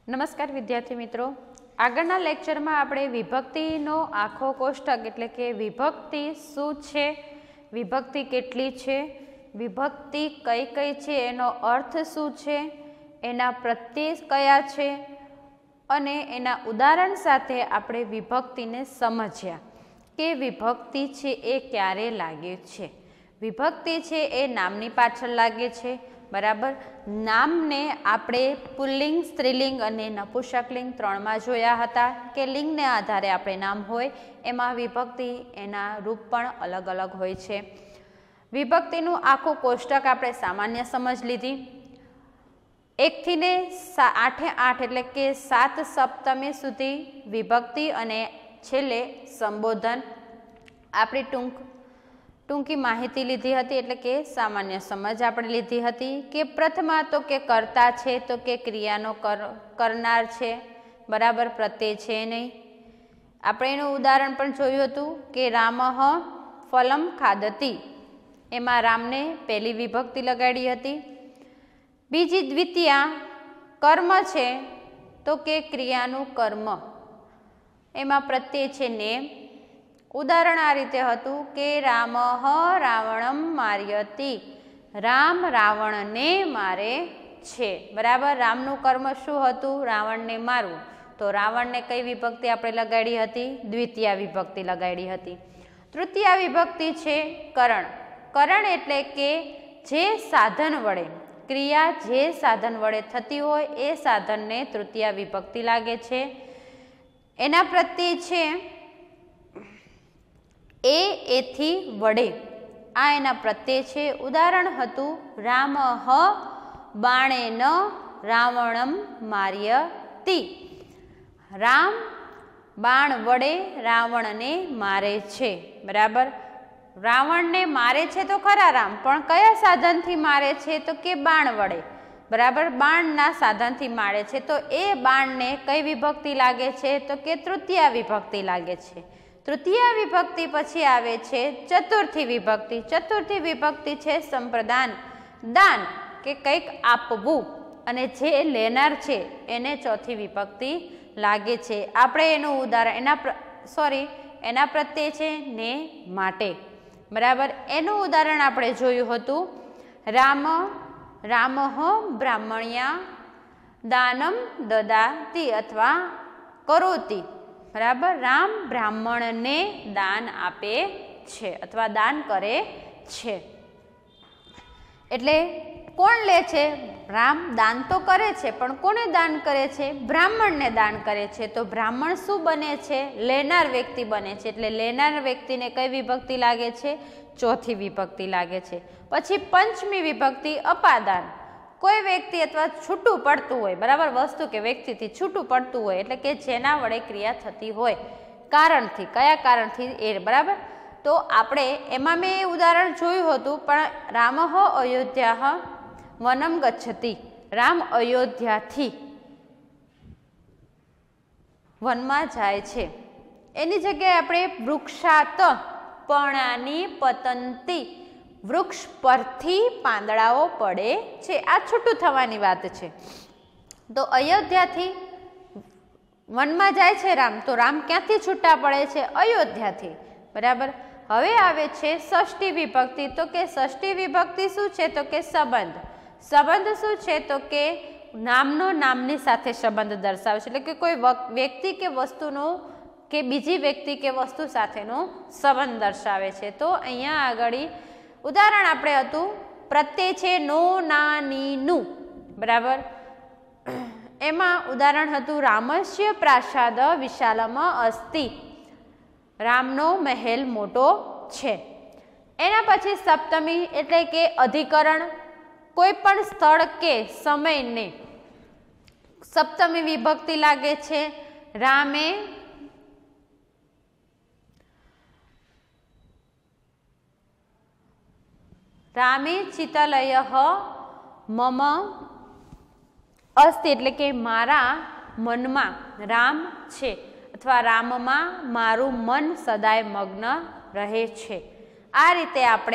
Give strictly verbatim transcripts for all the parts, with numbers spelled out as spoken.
નમસ્કાર વિદ્યાર્થી મિત્રો, આગળના લેક્ચરમાં આપણે વિભક્તિનો આખો કોષ્ટક એટલે કે વિભક્તિ શું છે, વિભક્તિ કેટલી છે, વિભક્તિ કઈ કઈ છે, એનો અર્થ શું છે, એના પ્રત્યય કયા છે અને એના ઉદાહરણ સાથે આપણે વિભક્તિને સમજ્યા કે વિભક્તિ છે એ ક્યારે લાગે છે. વિભક્તિ છે એ નામની પાછળ લાગે છે, બરાબર. નામને આપણે પુલ્લિંગ, સ્ત્રીલિંગ અને નપુંસકલિંગ ત્રણમાં જોયા હતા કે લિંગને આધારે આપણે નામ હોય એમાં વિભક્તિ એના રૂપ પણ અલગ અલગ હોય છે. વિભક્તિનું આખું કોષ્ટક આપણે સામાન્ય સમજ લીધી. એકથી ને આઠે આઠ એટલે કે સાત સપ્તમી સુધી વિભક્તિ અને છેલ્લે સંબોધન આપણી ટૂંક ટૂંકી માહિતી લીધી હતી એટલે કે સામાન્ય સમજ આપણે લીધી હતી કે પ્રથમા તો કે કર્તા છે તો કે ક્રિયાનો કર કરનાર છે, બરાબર, પ્રત્યય છે નહીં. આપણે એનું ઉદાહરણ પણ જોયું હતું કે રામઃ ફલમ ખાદતી, એમાં રામને પહેલી વિભક્તિ લગાડી હતી. બીજી દ્વિતીયા કર્મ છે તો કે ક્રિયાનું કર્મ, એમાં પ્રત્યય છે ને. ઉદાહરણ આ રીતે હતું કે રામઃ રાવણમ માર્યતિ, રામ રાવણને મારે છે, બરાબર. રામનું કર્મ શું હતું? રાવણને મારવું. તો રાવણને કઈ વિભક્તિ આપણે લગાડી હતી? દ્વિતીયા વિભક્તિ લગાડી હતી. તૃતીયા વિભક્તિ છે કરણ. કરણ એટલે કે જે સાધન વડે ક્રિયા જે સાધન વડે થતી હોય એ સાધનને તૃતીયા વિભક્તિ લાગે છે. એના પ્રત્યય છે એ, એથી, વડે, આ એના પ્રત્યય છે. ઉદાહરણ હતું રામઃ બાણેન રાવણમ માર્યતિ, રામ બાણ વડે રાવણને મારે છે, બરાબર. રાવણને મારે છે તો ખરા રામ, પણ કયા સાધનથી મારે છે? તો કે બાણ વડે, બરાબર. બાણના સાધનથી મારે છે તો એ બાણને કઈ વિભક્તિ લાગે છે? તો કે તૃતીયા વિભક્તિ લાગે છે. તૃતીયા વિભક્તિ પછી આવે છે ચતુર્થી વિભક્તિ. ચતુર્થી વિભક્તિ છે સંપ્રદાન, દાન કે કંઈક આપવું, અને જે લેનાર છે એને ચોથી વિભક્તિ લાગે છે. આપણે એનું ઉદાહરણ એના સોરી એના પ્રત્યે છે ને માટે, બરાબર. એનું ઉદાહરણ આપણે જોયું હતું રામ રામઃ બ્રાહ્મણ્યા દાનમ દદાતિ અથવા કરોતિ, બરાબર. રામ બ્રાહ્મણને દાન આપે છે અથવા દાન કરે છે. એટલે કોણ લે છે? રામ દાન તો કરે છે, પણ કોને દાન કરે છે? બ્રાહ્મણને દાન કરે છે. તો બ્રાહ્મણ શું બને છે? લેનાર વ્યક્તિ બને છે. એટલે લેનાર વ્યક્તિને કઈ વિભક્તિ લાગે છે? ચોથી વિભક્તિ લાગે છે. પછી પંચમી વિભક્તિ અપાદાન. કોઈ વ્યક્તિ અથવા છૂટું પડતું હોય, બરાબર, વસ્તુ કે વ્યક્તિથી છૂટું પડતું હોય એટલે કે જેના વડે ક્રિયા થતી હોય કારણથી, કયા કારણથી એ, બરાબર. તો આપણે એમાં મેં ઉદાહરણ જોયું હતું, પણ રામઃ અયોધ્યા વનમ ગચ્છતિ, રામ અયોધ્યાથી વનમાં જાય છે. એની જગ્યાએ આપણે વૃક્ષાત પર્ણાની પતંતી, વૃક્ષ પરથી પાંદડાઓ પડે છે, આ છૂટું થવાની વાત છે. તો અયોધ્યાથી વનમાં જાય છે રામ, તો રામ ક્યાંથી છૂટા પડે છે? અયોધ્યાથી, બરાબર. હવે આવે છે ષષ્ઠી વિભક્તિ. તો કે ષષ્ઠી વિભક્તિ શું છે? તો કે સંબંધ. સંબંધ શું છે? તો કે નામનો નામની સાથે સંબંધ દર્શાવે છે, એટલે કે કોઈ વ્યક્તિ કે વસ્તુનો કે બીજી વ્યક્તિ કે વસ્તુ સાથેનો સંબંધ દર્શાવે છે. તો અહીંયા આગળ ઉદાહરણ આપણે હતું પ્રત્યય છે નો, ના, ની, નું, બરાબર. એમાં ઉદાહરણ હતું રામસ્ય પ્રાસાદ વિશાલમ અસ્તિ, રામનો મહેલ મોટો છે. એના પછી સપ્તમી એટલે કે અધિકરણ, કોઈ પણ સ્થળ કે સમયને સપ્તમી વિભક્તિ લાગે છે. રામે રામે ચિતલય મમ અસ્તિ એટલે કે મારા મનમાં રામ છે અથવા રામમાં મારું મન સદાય મગ્ન રહે છે. આ રીતે આપણે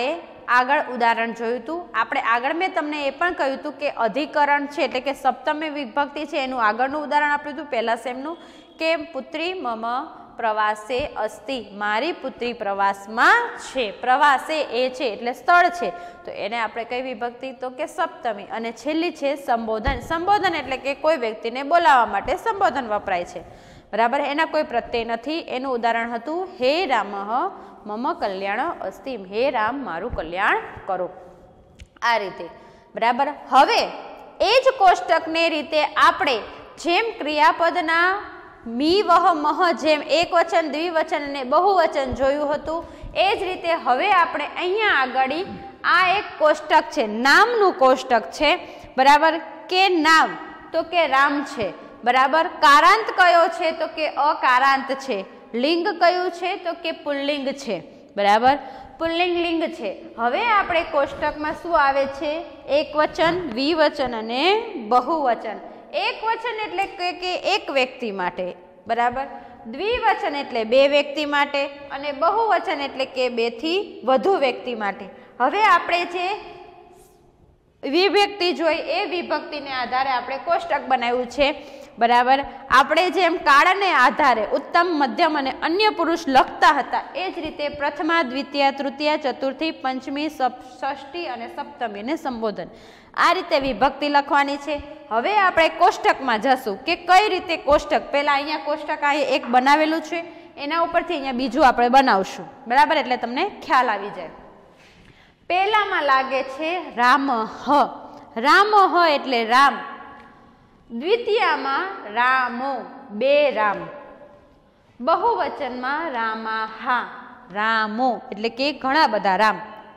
આગળ ઉદાહરણ જોયું હતું. આપણે આગળ મેં તમને એ પણ કહ્યું હતું કે અધિકરણ છે એટલે કે સપ્તમી વિભક્તિ છે એનું આગળનું ઉદાહરણ આપ્યું હતું પહેલા સેમનું કે પુત્રી મમ પ્રવાસે અસ્તિ, મારી પુત્રી પ્રવાસમાં છે. પ્રવાસે એ છે એટલે સ્થળ છે તો એને આપણે કઈ વિભક્તિ તો કે સપ્તમી. અને છેલ્લી છે સંબોધન. સંબોધન એટલે કે કોઈ વ્યક્તિને બોલાવવા માટે સંબોધન વપરાય છે, બરાબર. એના કોઈ પ્રત્યય નથી. એનું ઉદાહરણ હતું હે રામ મમ કલ્યાણ અસ્તિ, હે રામ મારું કલ્યાણ કરો. આ રીતે, બરાબર. હવે એ જ કોષ્ટકને રીતે આપણે જેમ ક્રિયાપદના મી વહ મહ જેમ એક વચન દ્વિવચન અને બહુવચન જોયું હતું એ જ રીતે હવે આપણે અહીંયા આગળ આ એક કોષ્ટક છે, નામનું કોષ્ટક છે, બરાબર. કે નામ તો કે રામ છે, બરાબર. કારાંત કયો છે તો કે અકારાંત છે. લિંગ કયું છે તો કે પુલ્લિંગ છે, બરાબર. પુલ્લિંગ લિંગ છે. હવે આપણે કોષ્ટકમાં શું આવે છે? એક વચન, દ્વિવચન અને બહુવચન. એક વચન એટલે કે એક વ્યક્તિ માટે, બરાબર. દ્વિવચન એટલે બે વ્યક્તિ માટે અને બહુવચન એટલે કે બે થી વધુ વ્યક્તિ માટે. હવે આપણે જે વિભક્તિ જોઈ એ વિભક્તિને આધારે આપણે કોષ્ટક બનાવ્યું છે, બરાબર. આપણે જેમ કાળને આધારે ઉત્તમ, મધ્યમ અને અન્ય પુરુષ લખતા હતા એ જ રીતે પ્રથમા, દ્વિતીય, તૃતીય, ચતુર્થી, પંચમી, ષષ્ઠી અને સપ્તમીને સંબોધન આ રીતે વિભક્તિ લખવાની છે. હવે આપણે કોષ્ટકમાં જશું કે કઈ રીતે કોષ્ટક. પહેલા અહીંયા કોષ્ટક આ એક બનાવેલું છે એના ઉપરથી અહીંયા બીજું આપણે બનાવશું, બરાબર. એટલે તમને ખ્યાલ આવી જાય. પહેલામાં લાગે છે રામ હ. રામ હ એટલે રામ. દ્વિતીયામાં રામો, બે રામ. બહુવચનમાં રામા હા, રામો એટલે કે ઘણા બધા રામ.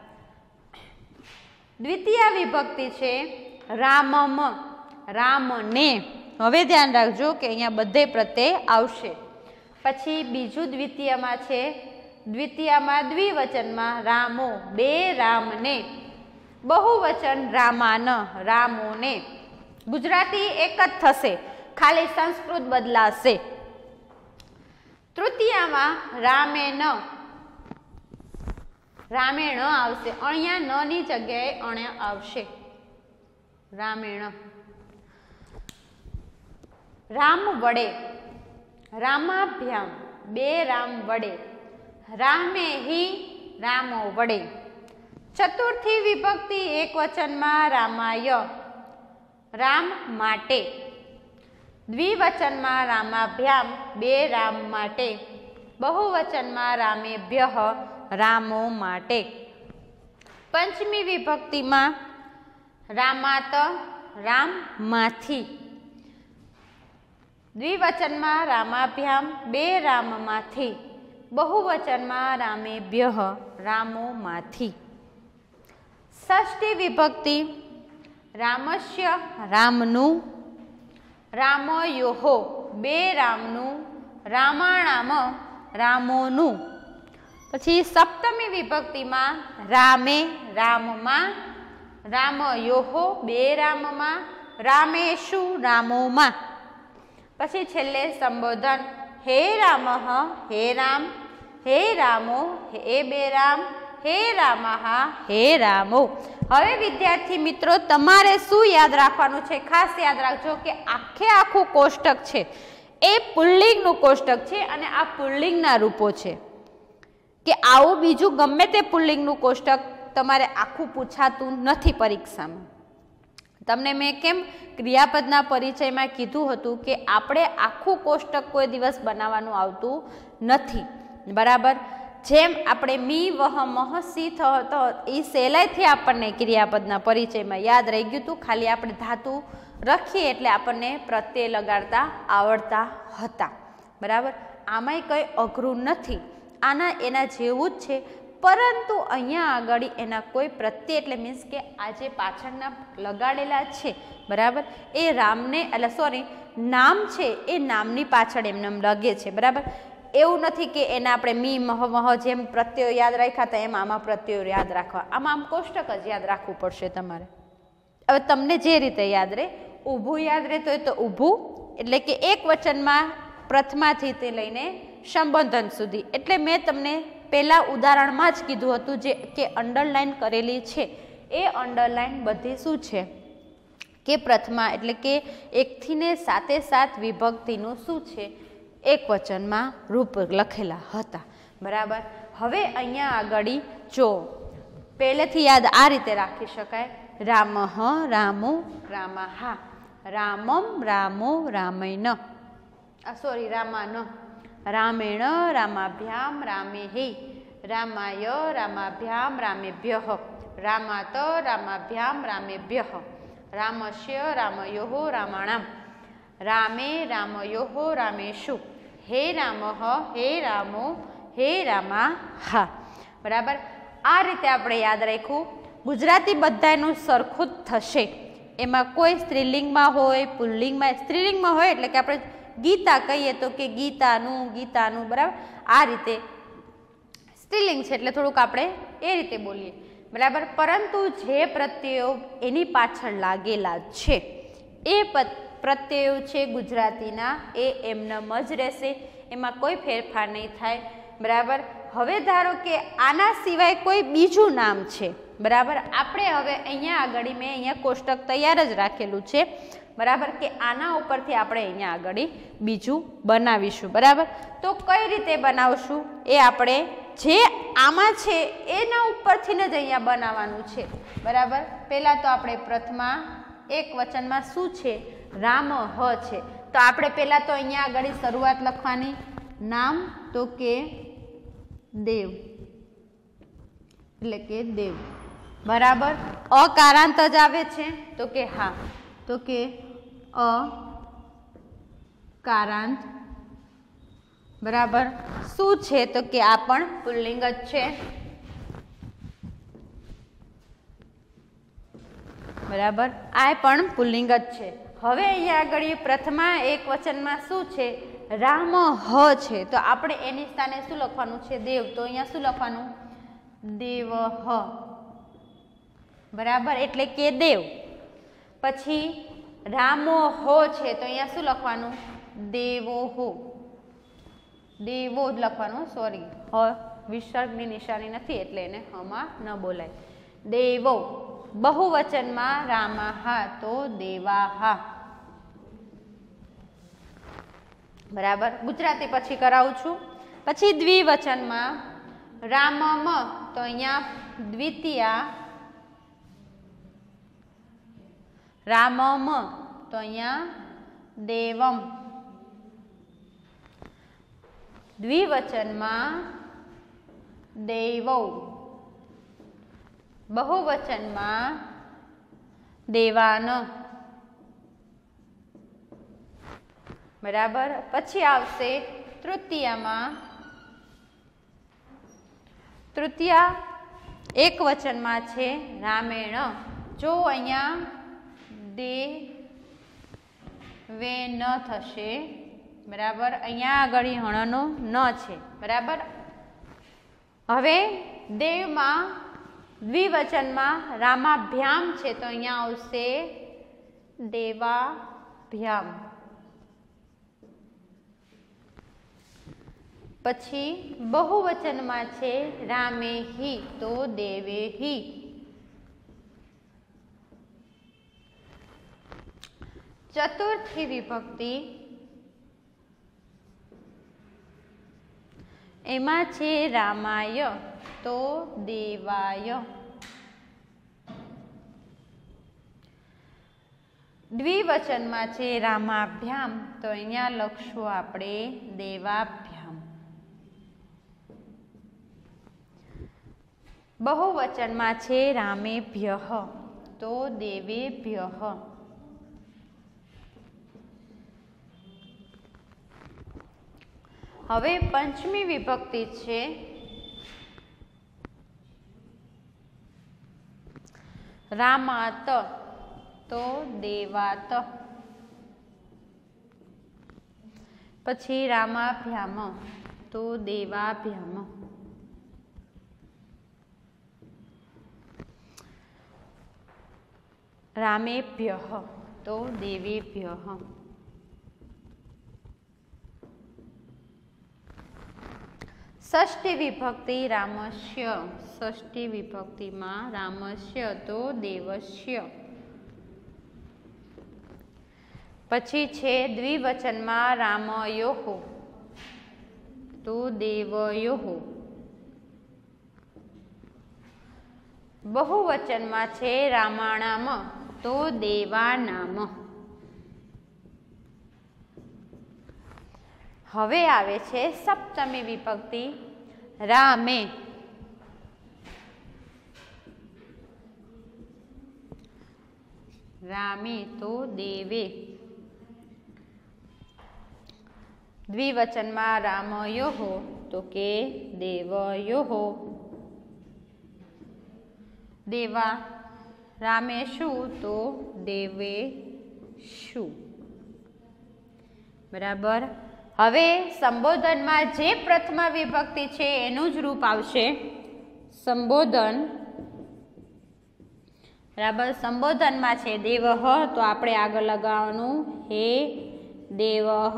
દ્વિતીય વિભક્તિ છે રામમ, રામને. હવે ધ્યાન રાખજો કે અહીંયા બધે પ્રત્યય આવશે. પછી બીજું દ્વિતીયમાં છે, દ્વિતીયમાં દ્વિવચનમાં રામો, બે રામને. બહુવચન રામાન, રામોને. ગુજરાતી એક જ થશે, ખાલી સંસ્કૃત બદલાશે. તૃતીયામાં રામેણ, રામેણ આવશે. અહીંયા ન ની જગ્યાએ અણ આવશે, રામેણ. રામ વડે, રામાભ્યામ, બે રામ વડે. રામે હિ, રામો વડે. ચતુર્થી વિભક્તિ એક વચનમાં રામાય, રામ માટે. દ્વિવચનમાં રામાભ્યામ, બે રામ માટે. બહુવચનમાં રામેભ્ય, રામો માટે. પંચમી વિભક્તિમાં રામાત, રામ માંથી. દ્વિવચનમાં રામાભ્યામ, બે રામમાંથી. બહુવચનમાં રામેભ્ય, રામો માંથી. ષષ્ઠી વિભક્તિ રામસ્ય, રામનું. રામયોહો, બે રામનું. રામાણામ, રામોનું. પછી સપ્તમી વિભક્તિમાં રામે, રામમાં. રામયોહો, બે રામમાં. રામેશુ, રામોમાં. પછી છેલ્લે સંબોધન હે રામ, હે રામ, હે રામો, હે બે રામ, હે રામા, હે રામો. હવે વિદ્યાર્થી મિત્રો તમારે શું યાદ રાખવાનું છે? ખાસ યાદ રાખજો કે આખે આખું કોષ્ટક છે એ પુલ્લિંગનું કોષ્ટક છે અને આ પુલ્લિંગના રૂપો છે. કે આવું બીજું ગમે તે પુલ્લિંગનું કોષ્ટક તમારે આખું પૂછાતું નથી પરીક્ષામાં. તમને મેં કેમ ક્રિયાપદના પરિચયમાં કીધું હતું કે આપણે આખું કોષ્ટક કોઈ દિવસ બનાવવાનું આવતું નથી, બરાબર. જેમ આપણે મી વહ મહ સી થતો એ સહેલાઈથી આપણને ક્રિયાપદના પરિચયમાં યાદ રહી ગયું હતું. ખાલી આપણે ધાતુ રાખીએ એટલે આપણને પ્રત્યય લગાડતા આવડતા હતા, બરાબર. આમાંય કંઈ અઘરું નથી, આના એના જેવું જ છે. પરંતુ અહીંયા આગળ એના કોઈ પ્રત્યય એટલે મીન્સ કે આ જે પાછળના લગાડેલા છે, બરાબર, એ રામને એટલે સોરી નામ છે એ નામની પાછળ એમને લગે છે, બરાબર. એવું નથી કે એને આપણે મી મહ મહ જેમ પ્રત્યયો યાદ રાખ્યા હતા એમ આમાં પ્રત્યયો યાદ રાખવા. આમાં આમ કોષ્ટક જ યાદ રાખવું પડશે તમારે. હવે તમને જે રીતે યાદ રહે, ઊભું યાદ રહેતું હોય તો ઊભું એટલે કે એક વચનમાં પ્રથમાથી તે લઈને સંબોધન સુધી. એટલે મેં તમને પહેલા ઉદાહરણમાં જ કીધું હતું જે કે અંડરલાઇન કરેલી છે એ અંડરલાઇન બધી શું છે કે પ્રથમા એટલે કે એકથી ને સાથે સાત વિભક્તિનું શું છે એક વચનમાં રૂપ લખેલા હતા, બરાબર. હવે અહીંયા આગળ જો પહેલેથી યાદ આ રીતે રાખી શકાય, રામઃ રામો રામાહા, રામમ રામો રામેણ, આ સોરી રામાન, રામેણ રામાભ્યામ રામેહી, રામાય રામાભ્યામ રામેભ્યઃ, રામાત રામાભ્યામ રામેભ્યઃ, રામસ્ય રામયોઃ રામાણામ, રામે રામયોઃ રામેષુ, હે રામઃ હે રામો હે રામાહા, બરાબર. આ રીતે આપણે યાદ રાખ્યું. ગુજરાતી બધાનું સરખું જ થશે, એમાં કોઈ સ્ત્રીલિંગમાં હોય પુલ્લિંગમાં, સ્ત્રીલિંગમાં હોય એટલે કે આપણે ગીતા કહીએ તો કે ગીતાનું ગીતાનું, બરાબર. આ રીતે સ્ત્રીલિંગ છે એટલે થોડુંક આપણે એ રીતે બોલીએ, બરાબર. પરંતુ જે પ્રત્યયો એની પાછળ લાગેલા છે એ પ્રત્યયો છે ગુજરાતીના એ એમનેમ જ રહેશે, એમાં કોઈ ફેરફાર નહીં થાય, બરાબર. હવે ધારો કે આના સિવાય કોઈ બીજું નામ છે, બરાબર. આપણે હવે અહીંયા આગળ મેં અહીંયા કોષ્ટક તૈયાર જ રાખેલું છે, બરાબર, કે આના ઉપરથી આપણે અહીંયા આગળ બીજું બનાવીશું, બરાબર. તો કઈ રીતે બનાવશું એ આપણે જે આમાં છે એના ઉપરથી જ અહીંયા બનાવવાનું છે, બરાબર. પહેલાં તો આપણે પ્રથમા એક વચનમાં શું છે રામઃ છે, તો આપણે પહેલાં તો અહીંયા આગળ શરૂઆત લખવાની, નામ તો કે દેવ એટલે કે દેવ, બરાબર. અકારાંત જ આવે છે તો કે હા, તો કે અ કારાંત, બરાબર. શું છે તો કે આ પણ પુલ્લિંગ જ છે, બરાબર. આ પણ પુલ્લિંગ જ છે. હવે અહીંયા આગળ પ્રથમા એક વચનમાં શું છે રામઃ છે, તો આપણે એની સ્થાને શું લખવાનું છે દેવ, તો અહીંયા શું લખવાનું દેવઃ, બરાબર, એટલે કે દેવ. પછી રામો હો છે તો અહીંયા શું લખવાનું દેવો હો, દેવો જ લખવાનું, સોરી હ વિસર્ગની નિશાની નથી એટલે એને હમાં ન બોલાય, દેવો. બહુવચનમાં રામાહા તો દેવાહા, બરાબર. ગુજરાતી પછી કરાવું છું. પછી દ્વિવચનમાં રામમ તો અહીંયા દ્વિતીયા, રામમ તો અહીંયા દેવમ. દ્વિવચનમાં દેવૌ, બહુવચનમાં દેવાન, બરાબર. પછી આવશે તૃતીયામાં, તૃતીયા એક વચનમાં છે રામેણ, જો અહીંયા દે વે ન થશે, બરાબર. અહીંયા આગળ હણનો ન છે, બરાબર. હવે દેવમાં દ્વિવચનમાં રામાભ્યામ છે તો અહીંયા આવશે દેવાભ્યામ. પછી બહુવચનમાં છે રામેહિ તો દેવેહિ. ચતુર્થી વિભક્તિ એમાં છે રામાય તો દેવાય. દ્વિવચનમાં છે રામાભ્યામ તો અહીંયા લખશું આપણે દેવાભ્યામ. બહુવચનમાં છે રામેભ્યઃ તો દેવેભ્યઃ. હવે પંચમી વિભક્તિ છે રામાત તો દેવાત. પછી રામાભ્યામ તો દેવાભ્યામ. રામેભ્યઃ તો દેવેભ્યઃ. षष्ठी विभक्ति रामस्य, षष्ठी विभक्ति में रामस्य तो देवस्य। पछी छे द्विवचन में रामयोः तो देवयोः। बहुवचन में छे रामाणाम तो देवानाम। हवे आवे छे सप्तमी विभक्ति रामे, रामे तो देवे। द्विवचन में रामयोः तो के देवयोः। देवा रामेषु तो देवेषु। बराबर। हवे संबोधन में जे प्रथम विभक्ति छे एनुं ज रूप आवशे संबोधन। बराबर। संबोधन में छे देवः तो आपणे आगळ लगाववानुं हे देवः।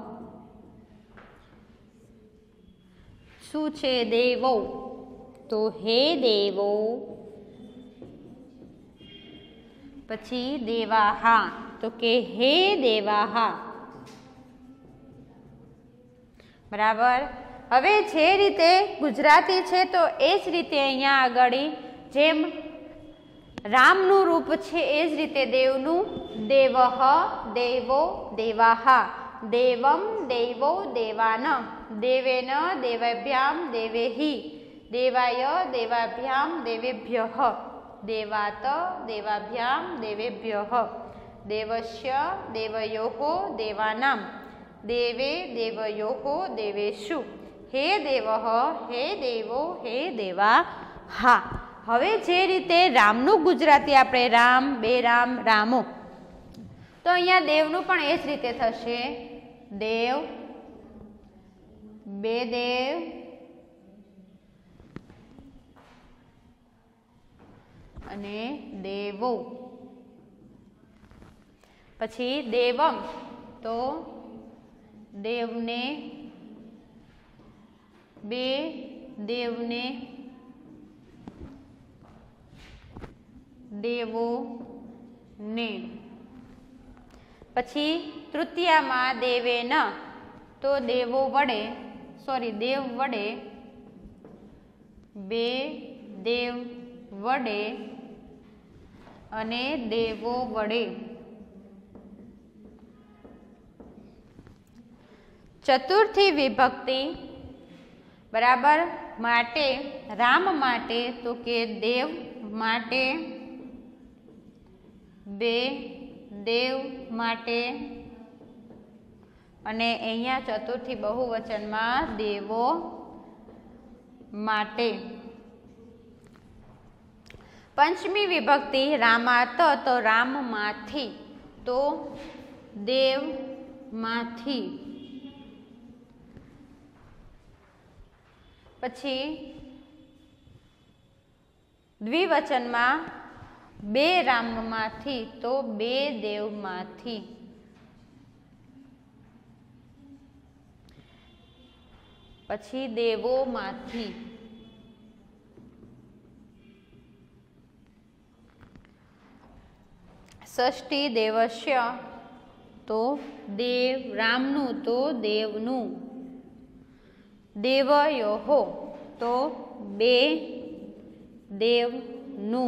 शुं छे देवो तो हे देवो। पछी देवाहा तो के हे देवाहा। बराबर। हवे जे रीते गुजराती छे तो एज रीते अहींया आगळी जेम रामनुं रूप छे एज रीते देवनुं देवः देवो देवाहा। देवं देवो देवान। देवेन देवेभ्यां देवेहि। देवाय देवाभ्यां देवेभ्यः। देवात देवाभ्यां देवेभ्यः। देवस्य देवयोः देवानां। देवे देवयोः देवेषु। हे देवः हे देवो हे देवा हा। हवे जे रीते रामनुं गुजराती आपणे राम बे राम रामो तो अहींया देवनुं पण ए ज रीते थशे देव बे देव अने देवो। पछी देवम तो देवने बे देवने देवो ने। पछी तृतीया में देवे न तो देवो वडे सॉरी देव वडे बे देव वडे अने देवो वडे। चतुर्थी विभक्ति बराबर माटे राम माटे तो के देव माटे बे देव माटे अने अहींया चतुर्थी बहुवचन में देवो माटे। पंचमी विभक्ति रामात तो राम माथी तो देव माथी। पछी द्विवचन में बे राम माथी तो बे देव माथी। पछी देवो माथी। षष्ठी देवस्य तो देव रामनु तो देवनु। देवयोः तो बे देवनु।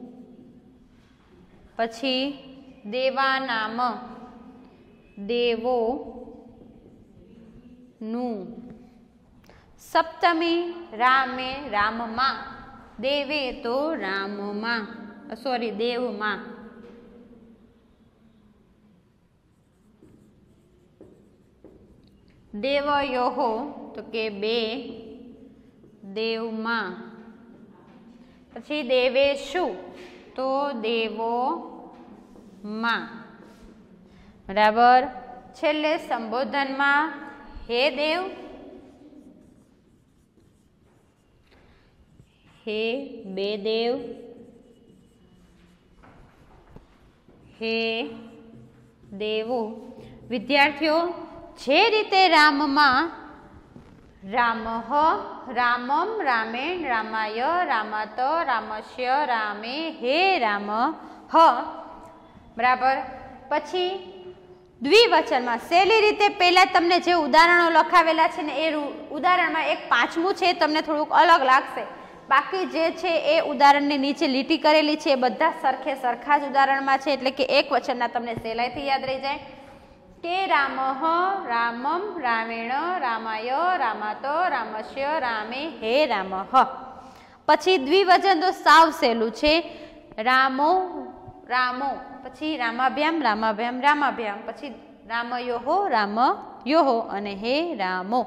पछी देवानाम देवो नु। सप्तमी रामे राममा देवे तो राममा सॉरी देवमा। देवयोः तो के बे देवमा। पछी देवेषु तो देवो मा। बराबर। छेल्ले संबोधन में हे देव हे बे देव हे देवो। विद्यार्थीओ जे रीते राम में રામઃ, રામમ, રામેણ, રામાય, રામાત, રામસ્ય, રામે, હે રામ હ. બરાબર. પછી દ્વિવચનમાં સહેલી રીતે પહેલાં તમને જે ઉદાહરણો લખાવેલા છે ને એ ઉદાહરણમાં એક પાંચમું છે તમને થોડુંક અલગ લાગશે. બાકી જે છે એ ઉદાહરણની નીચે લીટી કરેલી છે એ બધા સરખે સરખા જ ઉદાહરણમાં છે, એટલે કે એક વચનના તમને સહેલાઈથી યાદ રહી જાય કે રામઃ, રામમ, રામેણ, રામાય, રામાત, રામસ્ય, રામે, હે રામઃ. પછી દ્વિવચન તો સાવ સહેલું છે. રામો, રામો, પછી રામાભ્યામ, રામાભ્યામ, રામાભ્યામ, પછી રામયોહો, રામયોહો અને હે રામો.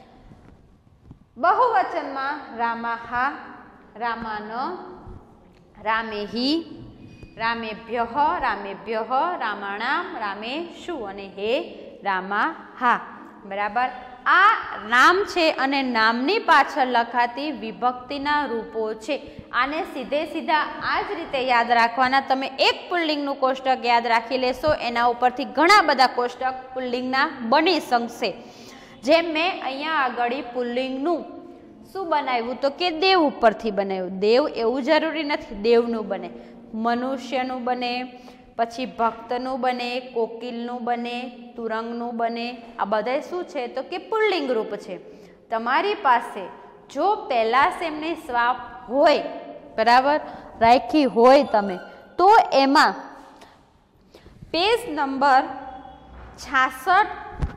બહુવચનમાં રામાહા, રામાન, રામેહિ, રામેભ્યઃ, રામેભ્યઃ, રામાણામ, રામેષુ અને હે રામાહા. બરાબર. આ નામ છે અને નામની પાછળ લખાતી વિભક્તિના રૂપો છે. આને સીધે સીધા આ જ રીતે યાદ રાખવાના. તમે એક પુલ્લિંગનું કોષ્ટક યાદ રાખી લેશો, એના ઉપરથી ઘણા બધા કોષ્ટક પુલ્લિંગના બની શકશે. જેમ મેં અહીંયા આગળ પુલ્લિંગનું શું બનાવ્યું તો કે દેવ ઉપરથી બનાવ્યું. દેવ એવું જરૂરી નથી દેવનું બને, મનુષ્યનું બને, પછી ભક્તનું બને, કોકિલનું બને, તુરંગનું બને. આ બધા શું છે તો કે પુલ્લિંગ રૂપ છે. તમારી પાસે જો પહેલા સેમની સ્વાપ હોય, બરાબર, રાખી હોય તમે, તો એમાં પેજ નંબર છાસઠ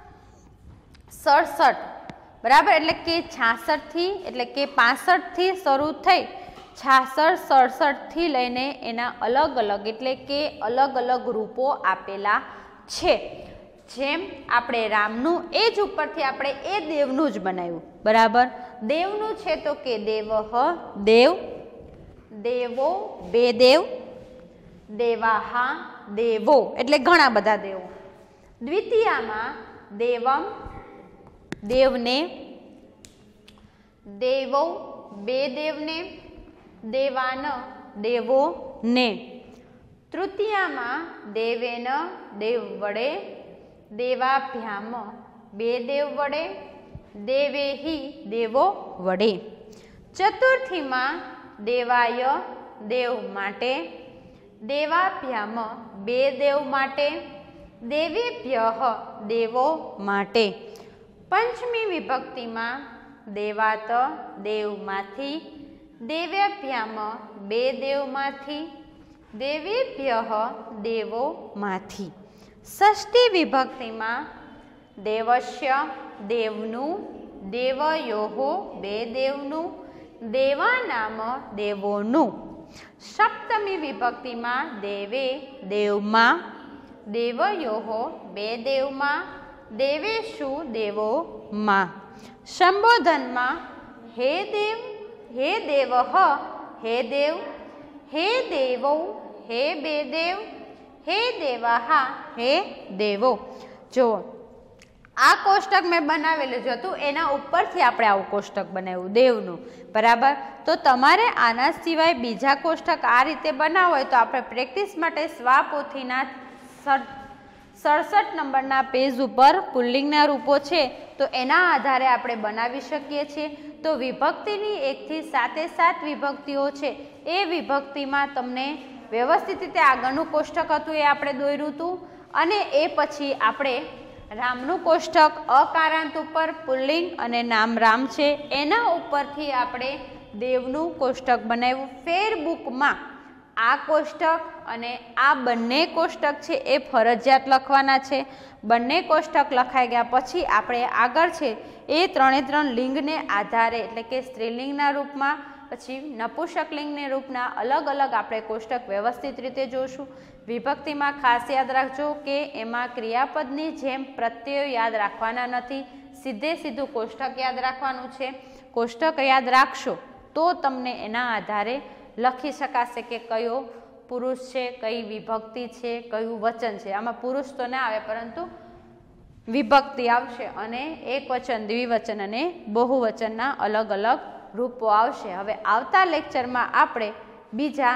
સડસઠ, બરાબર, એટલે કે છાસઠ થી એટલે કે પાસઠ થી શરૂ થઈ છાસઠ સડસઠ થી લઈને એના અલગ અલગ એટલે કે અલગ અલગ રૂપો આપેલા છે. જેમ આપણે રામનું એ જ ઉપરથી આપણે એ દેવનું જ બનાવ્યું. બરાબર. દેવનું છે તો કે દેવઃ, દેવ, દેવો, બે દેવ, દેવાહા, દેવો, એટલે ઘણા બધા દેવો. દ્વિતીયામાં દેવમ, દેવને, દેવો, બે દેવને, દેવાન, દેવો ને. તૃતીયામાં દેવેન, દેવ વડે, દેવાભ્યામ, બે દેવ વડે, દેવેહી, દેવો વડે. ચતુર્થીમાં દેવાય, દેવ માટે, દેવાભ્યામ, બે દેવ માટે, દેવેભ્યઃ, દેવો માટે. પંચમી વિભક્તિમાં દેવાત, દેવમાંથી, દેવ્યાભ્યામ, બે દેવમાંથી, દેવેભ્યઃ, દેવોમાંથી. ષષ્ઠી વિભક્તિમાં દેવસ્ય, દેવનું, દેવયોહો, બે દેવનું, દેવાનામ, દેવોનું. સપ્તમી વિભક્તિમાં દેવે, દેવમાં, દેવયોહો, બે દેવમાં, દેવેષુ, દેવોમાં. સંબોધનમાં હે દેવ, હે દેવઃ, હે દેવ, હે દેવો, હે બે દેવ, હે દેવાહા, હે દેવો. જો આ કોષ્ટક મેં બનાવેલું જ હતું, એના ઉપરથી આપણે આવું કોષ્ટક બનાવ્યું દેવનું. બરાબર. તો તમારે આના સિવાય બીજા કોષ્ટક આ રીતે બનાવવા હોય તો આપણે પ્રેક્ટિસ માટે સ્વાપોથીના સડસઠ નંબરના પેજ ઉપર પુલ્લિંગના રૂપો છે તો એના આધારે આપણે બનાવી શકીએ છીએ. તો વિભક્તિની એકથી સાતે સાત વિભક્તિઓ છે, એ વિભક્તિમાં તમને વ્યવસ્થિત રીતે આગળનું કોષ્ટક હતું એ આપણે દોર્યું હતું, અને એ પછી આપણે રામનું કોષ્ટક અકારાંત ઉપર પુલ્લિંગ અને નામ રામ છે એના ઉપરથી આપણે દેવનું કોષ્ટક બનાવ્યું. ફેરબુકમાં આ કોષ્ટક અને આ બંને કોષ્ટક છે એ ફરજિયાત લખવાના છે. બંને કોષ્ટક લખાઈ ગયા પછી આપણે આગળ છે એ ત્રણે ત્રણ લિંગને આધારે એટલે કે સ્ત્રીલિંગના રૂપમાં પછી નપુંસકલિંગના રૂપના અલગ અલગ આપણે કોષ્ટક વ્યવસ્થિત રીતે જોશું. વિભક્તિમાં ખાસ યાદ રાખજો કે એમાં ક્રિયાપદની જેમ પ્રત્યયો યાદ રાખવાના નથી, સીધે સીધું કોષ્ટક યાદ રાખવાનું છે. કોષ્ટક યાદ રાખશો તો તમને એના આધારે લખી શકાશે કે કયો પુરુષ છે, કઈ વિભક્તિ છે, કયું વચન છે. આમાં પુરુષ તો ના આવે પરંતુ વિભક્તિ આવશે અને એક વચન, દ્વિવચન અને બહુવચનના અલગ અલગ રૂપો આવશે. હવે આવતા લેક્ચરમાં આપણે બીજા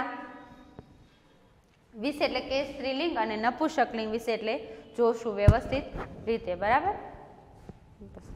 વિશે એટલે કે સ્ત્રીલિંગ અને નપુંસકલિંગ વિશે એટલે જોશું વ્યવસ્થિત રીતે. બરાબર.